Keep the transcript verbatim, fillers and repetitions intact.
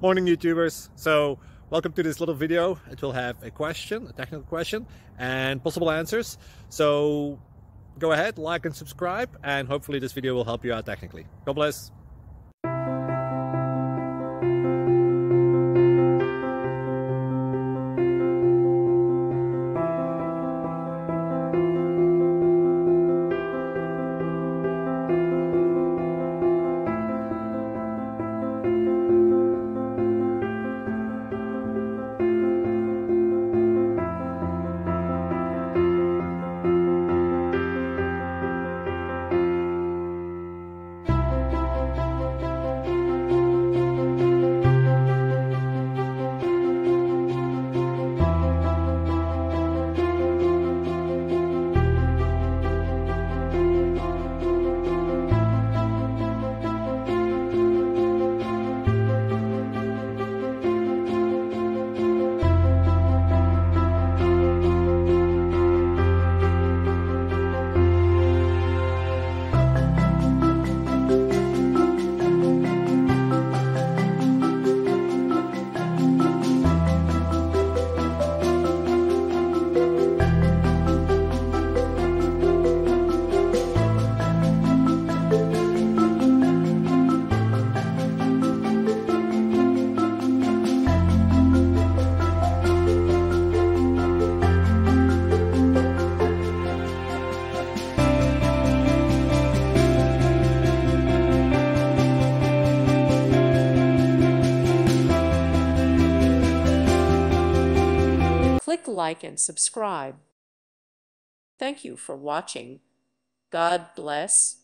Morning YouTubers. So welcome to this little video. It will have a question, a technical question, and possible answers. So go ahead, like and subscribe, and hopefully this video will help you out technically. God bless. Click like and subscribe. Thank you for watching. God bless.